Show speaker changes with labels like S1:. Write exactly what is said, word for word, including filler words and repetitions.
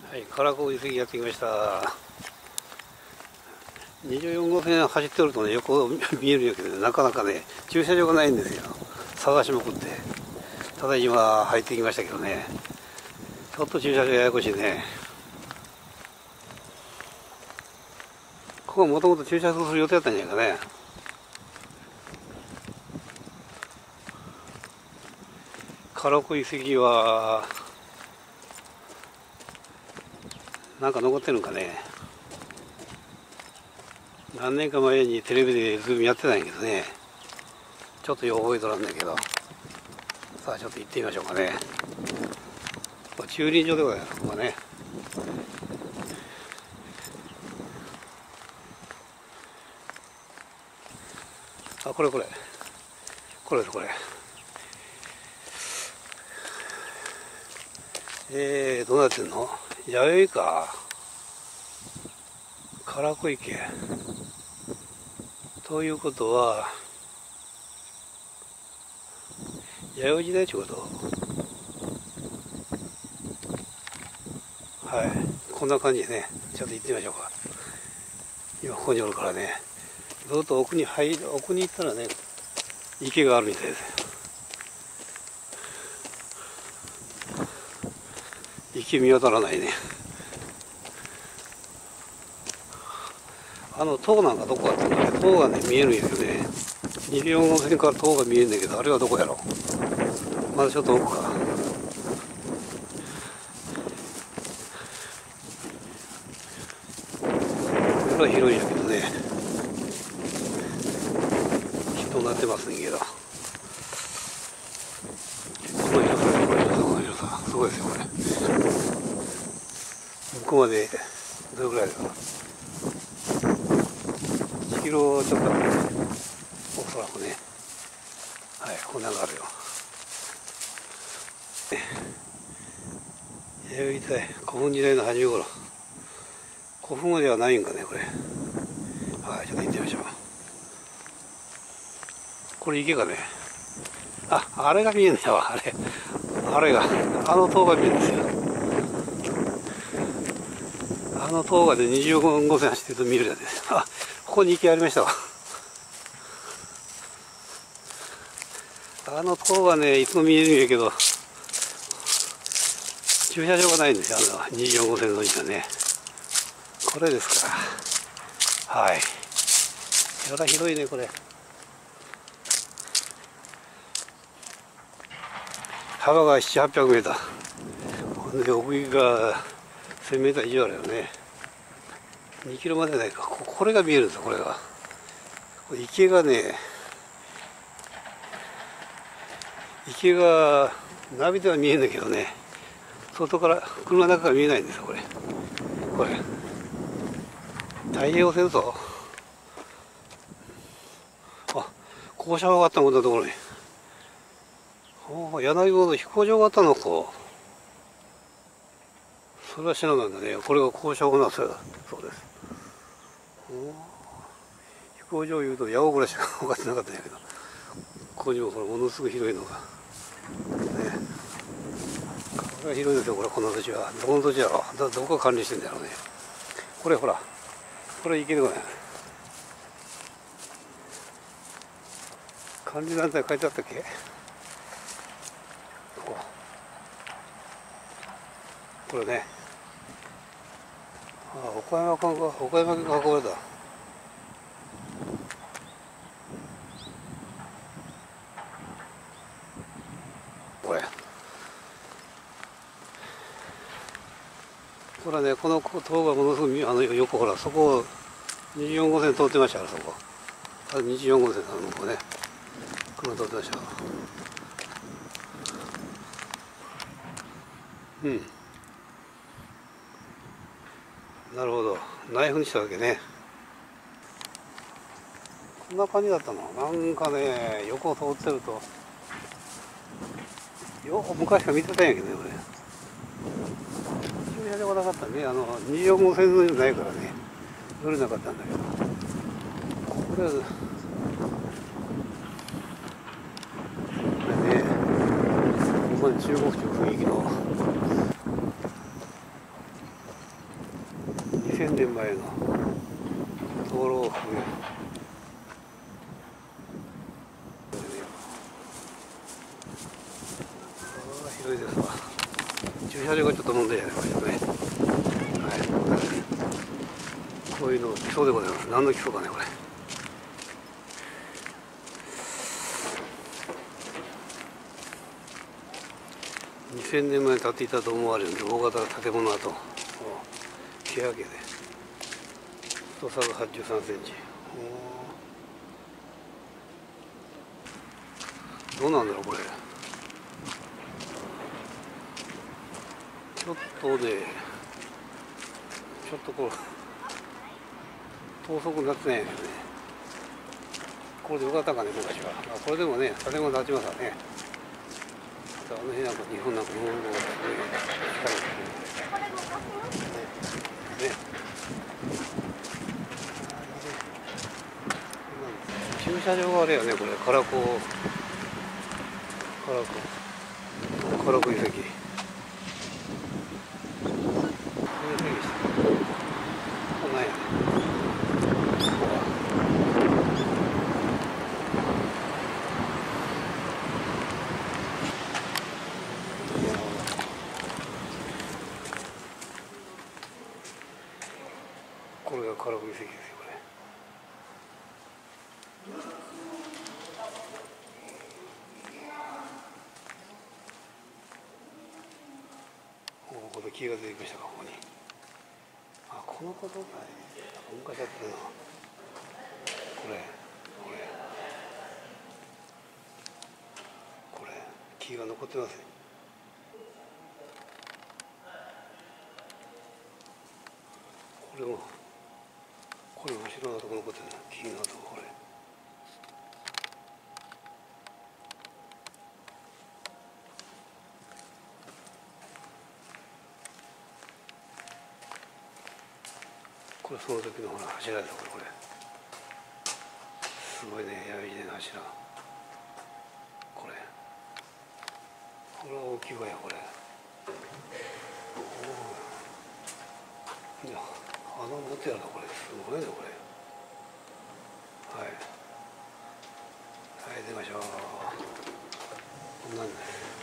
S1: はい、唐子遺跡やってきました。にじゅうよん号線走っておるとね、横見えるんやけどね、なかなかね、駐車場がないんですよ。探しまくって。ただ今入ってきましたけどね、ちょっと駐車場ややこしいね。ここはもともと駐車する予定だったんじゃないかね。唐子遺跡は、なんか残ってるんかね。何年か前にテレビでズームやってたんやけどね、ちょっとよう覚えとらんねんけど、さあちょっと行ってみましょうかね。駐輪場でございます、ここはね。あ、これこれこれです、これ。えー、どうなってんの？弥生か。唐子池。ということは、弥生時代ということ。はい。こんな感じでね、ちょっと行ってみましょうか。今ここにおるからね、ずっと奥に入る、奥に行ったらね、池があるみたいですよ。池見当たらないね。あの塔なんかどこかってね、塔がね見えるんですよね。にじゅうよん号線から塔が見えるんだけど、あれはどこやろう。まだちょっと奥か。これは広いんやけどね、人になってますんけど、この広さ、この広さ、この広さ、すごいですよこれ。向こうまでどれぐらいですか。いちキロちょっとあるね、おそらくね。はい、こんなのがあるよ。弥生時代、古墳時代の初め頃。古墳まではないんかね、これ。はい、ちょっと行ってみましょう。これ池かね。あ、あれが見えるんだわ、あれ。あれが、あの塔が見えるんですよ。あの塔がでにじゅうご号線走ってると見えるじゃないですか。あ、ここに池ありましたわ。あの塔がね、いつも見えるんやけど、駐車場がないんですよ、あのにじゅうよん号線の池はね。これですから。はい。やら広いね、これ。幅がななひゃく、はっぴゃくメーター。で、奥行きがせんメーター以上あるよね。にキロまでないか。これが見えるんですよ、これが。これ池がね、池がナビでは見えるんだけどね、外から車の中から見えないんですよ、これ。これ。太平洋戦争。あ、校舎があったこんなところに。柳郷の飛行場があったのか。それは知らないんだね。これが校舎がなそうです。飛行場いうと八尾ぐらいしか分かってなかったんやけど、ここにもこれものすごい広いのが。ね。これは広いですよ、これ、この土地は。どこの土地やろう。どこが管理してんだろうね。これほら、これ池でございます。管理団体書いてあったっけ。ここ。これね。ああ、岡山県が、岡山県が囲まれた。これ。これはね、この塔がものすごい、あの横ほら、そこ、にじゅうよん号線通ってましたから、そこ。あ、にじゅうよん号線なの、ここね。この通ってました。うん。なるほど。ナイフにしたわけね。こんな感じだったの。なんかね、横を通ってると、よく昔から見てたんやけどね、これ。駐車場がなかったね。あの、にじゅうよん号線沿いじゃないからね。乗れなかったんだけど。これは、これね、ここに中国地の雰囲気の、 ねんまえの道路を含め広いですわ。駐車場がちょっと問題じゃないですかね。はい、こういうの基礎でございます。何の基礎かねこれ。にせんねんまえに建っていたと思われる大型建物跡、欅で太さがはちじゅうさんセンチ。どうなんだろうこれ。ちょっとね、ちょっとこう等速になってないよね。これでよかったかね昔は。あ、これでもね建物建ちますわね。あの辺なんか日本なんか日本語がすごい力がね。ね。駐車場があれやねこれ。唐子唐子唐子遺跡。これが唐子遺跡ですよこれ。おお、これ木が出てきましたかここに。あ、このことかい。昔あったな。これこれこれ木が残ってますね。これもこれ後ろのとこ残ってるな。木のとここれ。これその時のほら柱ですこれこれ。すごいねやびじの柱。これこれは大きいわよこれ。いやあの持ってやるのこれすごいねこれ。はいはい出ましょう。こんなんです。